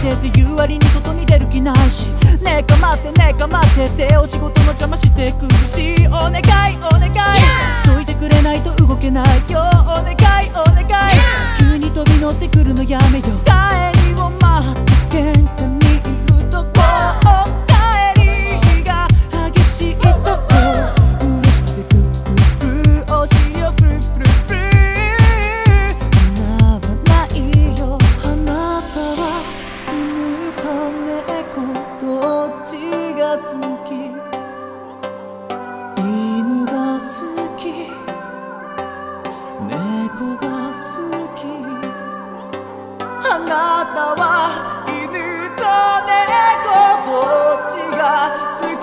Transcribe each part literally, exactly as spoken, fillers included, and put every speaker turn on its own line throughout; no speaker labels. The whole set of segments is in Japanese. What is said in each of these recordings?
けって言う割に外に出る気ないし、ねえかまってねえかまってってお仕事の邪魔してくるし、お願いお願いどいてくれないと動けないよ、お願いお願い急に飛び乗ってくるのやめよ、帰りを待って玄関にいるとこ、帰りが激しいとこ、嬉しくてクルクルクルお尻をフルフルフル、花はないよ、あなたは犬と猫どっちが好き、犬が好き猫が好き、あなたは犬と猫どっちが好き、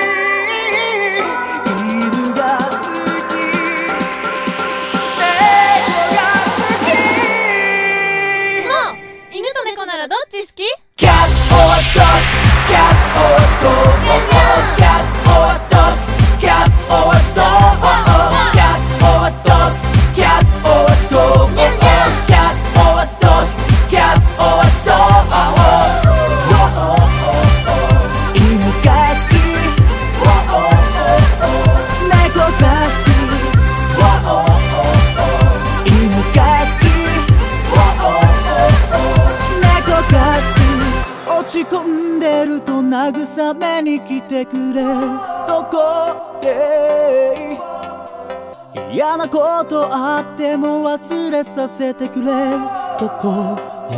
犬が好き猫が好き、
もう犬と猫ならどっち好き？
Cat or dog, cat or dog, cat or dog, cat or dog, cat or dog, cat or dog, cat or dog, cat or dog 犬が好き猫が好き犬が好き猫が好き、落ち込んでると慰めに来てくれるとこへ、嫌なことあっても忘れさせてくれるとこへ、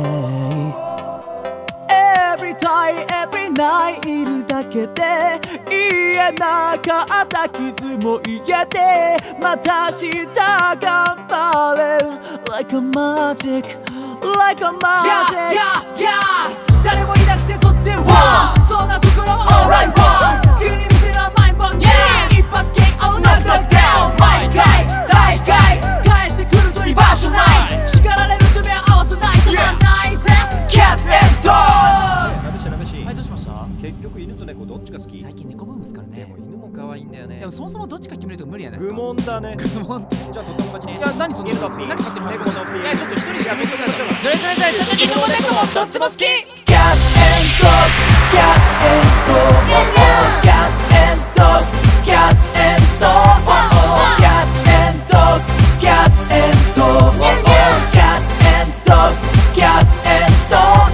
Every time, every night いるだけで言えなかった傷も癒えて、また明日頑張れる Like a magic, like a magic、 yeah, yeah, yeah 誰もいなくて突然 ワンそんなところも Alright one 急に見せる甘いもん、yeah 一発 ケーオー ノックダウン、毎回大会帰ってくると居場所ない、叱られると目を合わせないと止まんないぜ Cat and Dog。
ラブシラブシ、
はい、どうしました？
結局犬と猫どっちが好き？
最近猫ブームですからね。
でも犬も可愛いんだよね。
でもそもそもどっちか決めると無理やないです
愚
か。
問だね。
愚問って。
じゃあとっても勝ちね。
いや、何その
犬のピー、
何勝手に
猫のピー、
いや、ちょっと一人でやめてください。
ちょっと
それそれそれ、ちょっと犬も猫もどっちも好き。
Cat and Dog, Cat and Dog, Cat and Dog, Cat and Dog, Cat and Dog, Cat and Dog, Cat and Dog, Cat and Dog。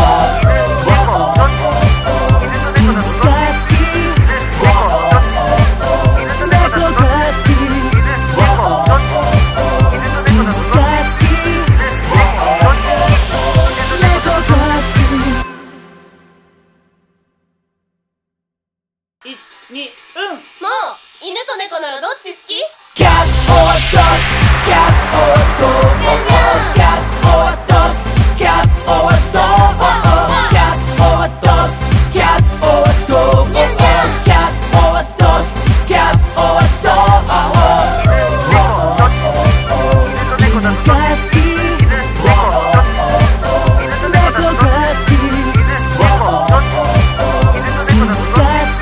犬が好き猫が好き、犬が好き猫が好き、いち、に、うん。
もう犬と猫ならどっち好き？
Cat or dog, cat or dog, cat or dog, cat or dog, cat or dog, cat or dog, cat or dog, cat or dog。 犬が好き猫が好き、犬が好き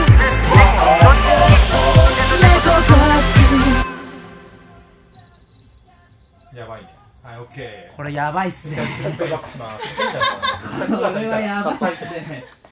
やばいね。はい、オッケー。
これやばいっすね。
もう一回バックします。
これはやばいっすね。